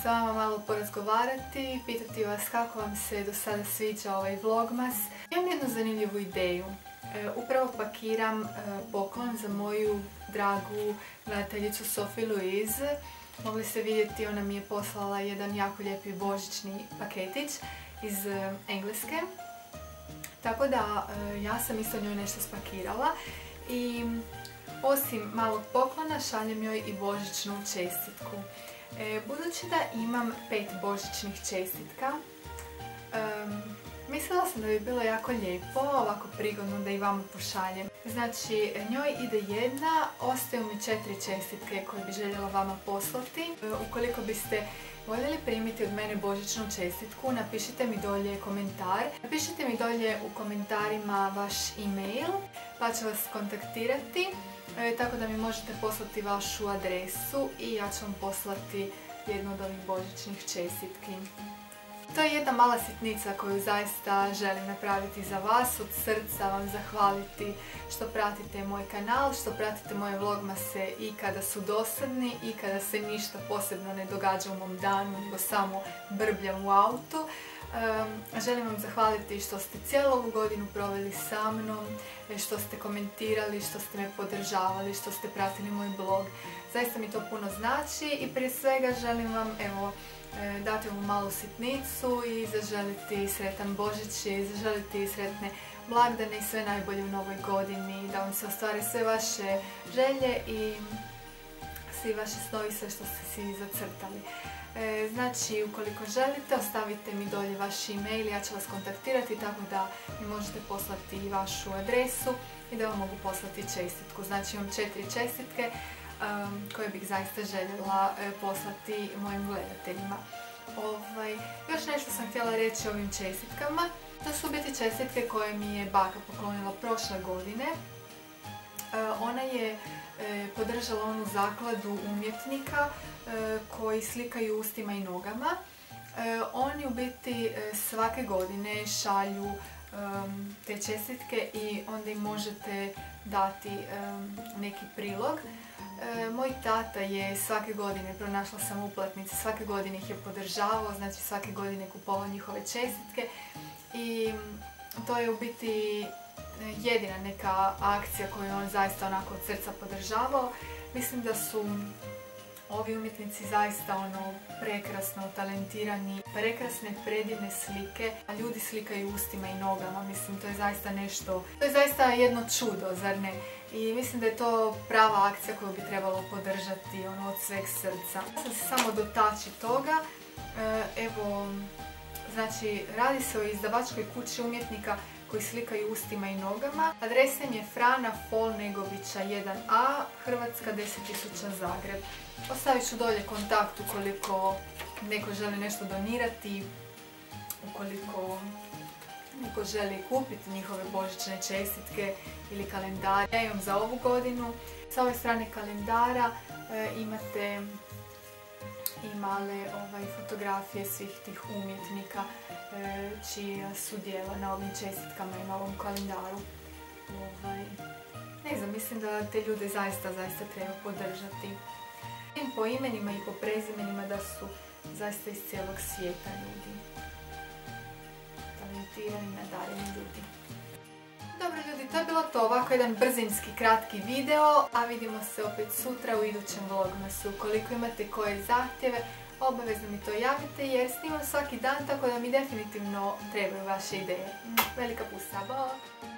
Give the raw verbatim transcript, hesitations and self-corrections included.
s vama malo porazgovarati, pitati vas kako vam se do sada sviđa ovaj vlogmas. Imam jednu zanimljivu ideju. E, upravo pakiram e, poklon za moju dragu gledateljicu Sophie Louise. Mogli ste vidjeti, ona mi je poslala jedan jako lijepi božićni paketić iz e, Engleske. Tako da e, ja sam isto njoj nešto spakirala i osim malog poklona šaljem joj i božićnu čestitku. E, budući da imam pet božićnih čestitka, e, mislila sam da bi bilo jako lijepo, ovako prigodno da i vama pošaljem. Znači, njoj ide jedna, ostaju mi četiri čestitke koje bi željela vama poslati. E, ukoliko biste voljeli primiti od mene božićnu čestitku, napišite mi dolje komentar. Napišite mi dolje u komentarima vaš e-mail, pa ću vas kontaktirati. E, tako da mi možete poslati vašu adresu i ja ću vam poslati jednu od ovih božićnih čestitki. To je jedna mala sitnica koju zaista želim napraviti za vas, od srca vam zahvaliti što pratite moj kanal, što pratite moje vlogmase i kada su dosadni i kada se ništa posebno ne događa u mom danu, nego samo brbljam u autu. Um, želim vam zahvaliti što ste cijelu ovu godinu proveli sa mnom, što ste komentirali, što ste me podržavali, što ste pratili moj blog. Zaista mi to puno znači i prije svega želim vam evo, dati ovu malu sitnicu i zaželiti sretan Božić i zaželiti sretne blagdane i sve najbolje u novoj godini, da vam se ostvare sve vaše želje i svi vaši snovi, sve što ste si zacrtali. E, znači, ukoliko želite, ostavite mi dolje vaš e-mail, ja ću vas kontaktirati tako da mi možete poslati vašu adresu i da vam mogu poslati čestitku. Znači, imam četiri čestitke um, koje bih zaista željela e, poslati mojim gledateljima. Ovaj, još nešto sam htjela reći o ovim čestitkama. To su biti čestitke koje mi je baka poklonila prošle godine. E, ona je e, podržala onu zakladu umjetnika e, koji slikaju ustima i nogama. E, oni u biti e, svake godine šalju e, te čestitke i onda im možete dati e, neki prilog. E, moj tata je svake godine, pronašla sam uplatnice, svake godine ih je podržavao, znači svake godine kupovao njihove čestitke i to je u biti jedina neka akcija koju on zaista onako od srca podržavao. Mislim da su ovi umjetnici zaista ono prekrasno talentirani, prekrasne predivne slike, a ljudi slikaju ustima i nogama, mislim to je zaista nešto, to je zaista jedno čudo, zar ne? I mislim da je to prava akcija koju bi trebalo podržati ono od sveg srca. Ja sam se samo dotaći toga, evo, znači radi se o izdavačkoj kući umjetnika koji slikaju ustima i nogama. Adresa im je Frana Folnegovića jedan a, Hrvatska deset tisuća Zagreb. Ostavit ću dolje kontakt ukoliko neko želi nešto donirati, ukoliko neko želi kupiti njihove božićne čestitke ili kalendare. Ja imam za ovu godinu. Sa ove strane kalendara e, imate i male ovaj, fotografije svih tih umjetnika e, čija su djela na ovim čestitkama i na ovom kalendaru. Ovaj, ne znam, mislim da te ljude zaista, zaista treba podržati. Po imenima i po prezimenima da su zaista iz cijelog svijeta ljudi. Talentirani, nadareni ljudi. Dobro ljudi, to je bilo to, ovako jedan brzinski kratki video, a vidimo se opet sutra u idućem vlogmasu. Ukoliko imate koje zahtjeve, obavezno mi to javite jer snimam svaki dan, tako da mi definitivno trebaju vaše ideje. Velika pusa, bok!